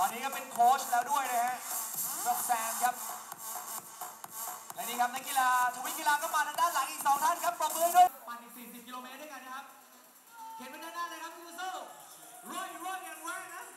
อนนี้ก็เป็นโค้ชแล้วด้วยนะฮะร็อกแซนครับและนี่ครับนักกีฬาทวิตกีฬาก็มาทางด้านหลังอีก2ท่านครับปรบมือด้วยปั่นอีก40 กิโลเมตรด้วยกันนะครับเข็นไปด้านหน้าเลยครับคุณสู้ร่อยอย่างแรงนะ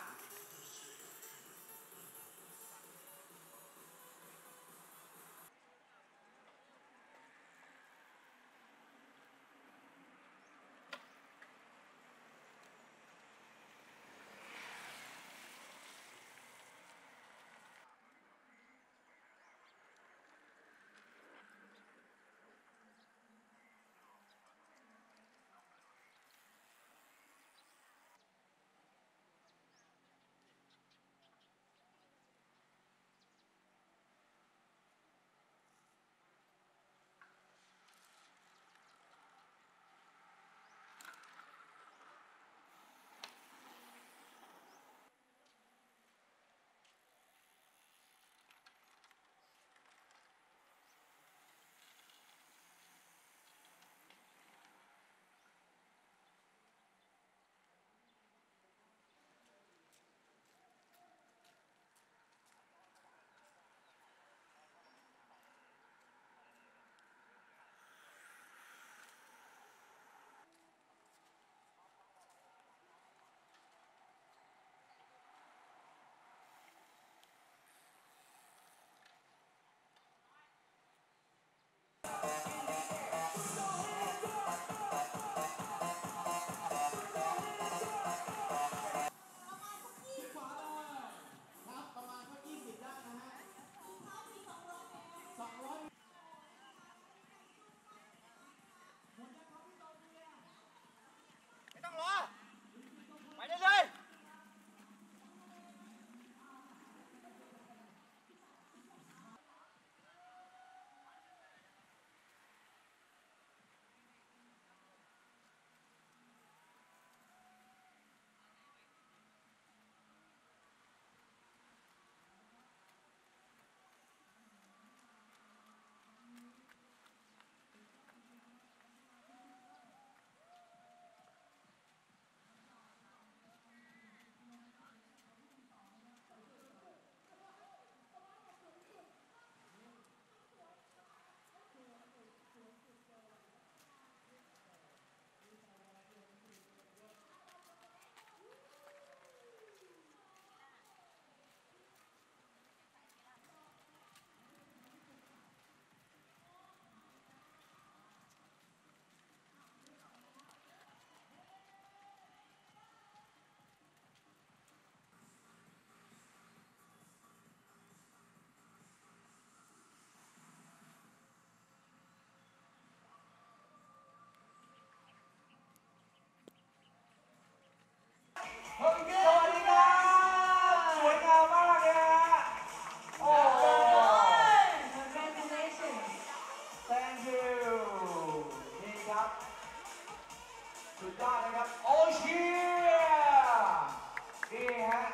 สุดยอดนะครับโอเชียนี่ฮะ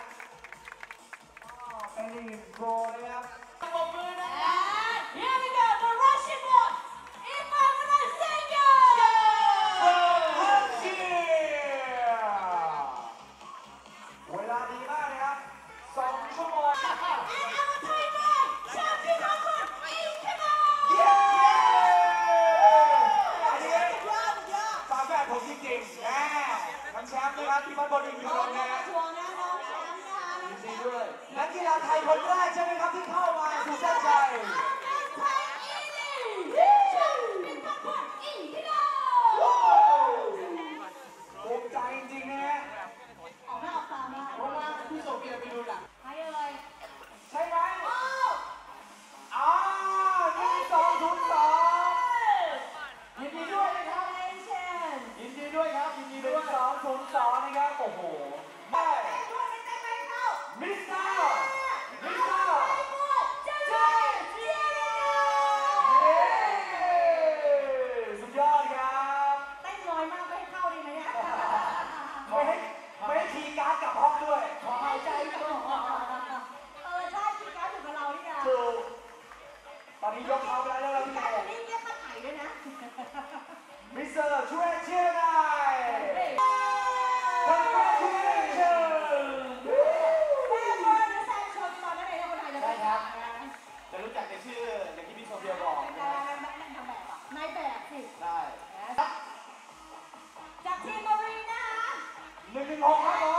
เป็นอีกโปรนะครับปรบมือนะ Here we go the Russian one Ivan Vanasenko โอเชียเวลาดีมากนะครับ2 ชั่วโมง And our timer champion number Ivan เย้ฝาแฝดผมจริงๆทั้งแชมป์นะครับที่วัดบอลอีก1 คนนะยินดีด้วยนักกีฬาไทยคนแรกใช่ไหมครับที่เข้ามาสู่เส้นชัยภูมิใจจริงๆนะฮะเพราะว่าพี่โซเฟียไปดูหนังใช่ไหม1202ยินดีด้วยนะครับยินดีด้วยครับยินดีด้วย202นะครับโอ้โหมิสเตอร์ 16ครับผม